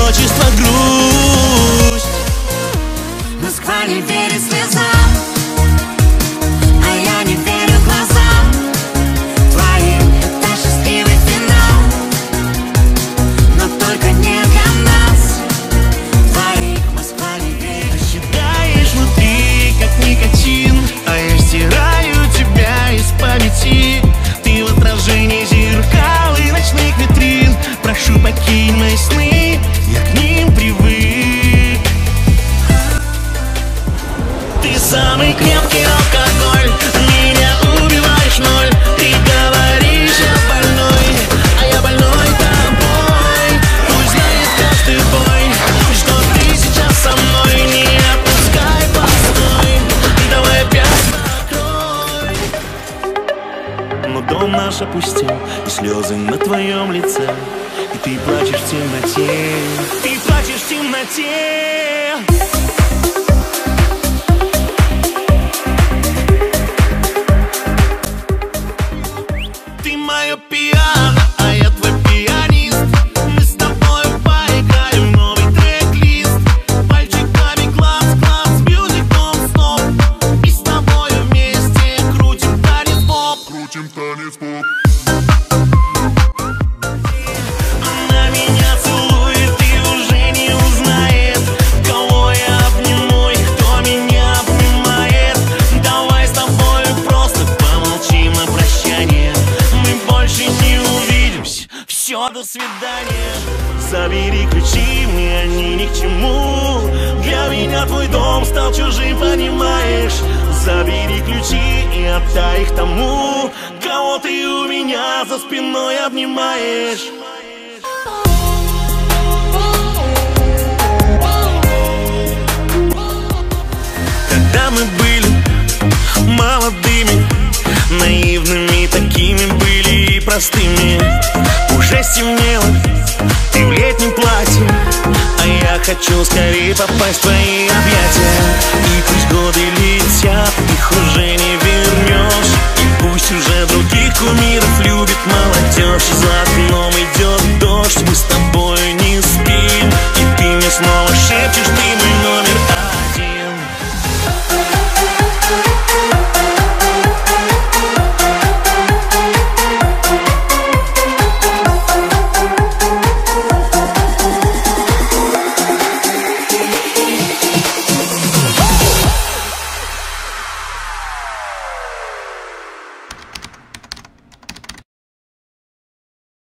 одиночество, грусть. Москва не верит слезам, а я не верю глазам твоим. Это счастливый финал, но только не для нас двоих. Москва не верит. Считаешь внутри, как никотин, а я стираю тебя из памяти. Ты в отражении зеркал и ночных витрин. Прошу, покинь мои сны, я к ним привык. Ты самый крепкий алкоголь, меня убиваешь ноль. Ты говоришь, я больной, а я больной тобой. Пусть знает каждый бой, что ты сейчас со мной. Не отпускай, постой, давай опять накрой. Но дом наш опустел, и слезы на твоем лице, и ты плачешь в темноте. Ты плачешь в темноте. Ты моё пиано, а я твой пианист. Мы с тобой поиграем в новый трек-лист. Пальчиками класс-класс, мьюзик нон-стоп. И с тобой вместе крутим танец-поп. Крутим танец-поп. Она меня целует и уже не узнает, кого я обниму и кто меня обнимает. Давай с тобой просто помолчим на прощание. Больше не увидимся, все, до свидания. Забери ключи, мне они ни к чему. Для меня твой дом стал чужим, понимаешь? Забери ключи и отдай их тому, кого ты у меня за спиной обнимаешь. Когда мы были молодыми, наивными такими были и простыми. Уже стемнело, ты в летнем платье, а я хочу скорее попасть в твои объятия. И пусть годы летят, их уже не вернешь. И пусть уже других кумиров любит молодежь. За окном идет дождь, мы с тобой не спим, и ты мне снова шепчешь, ты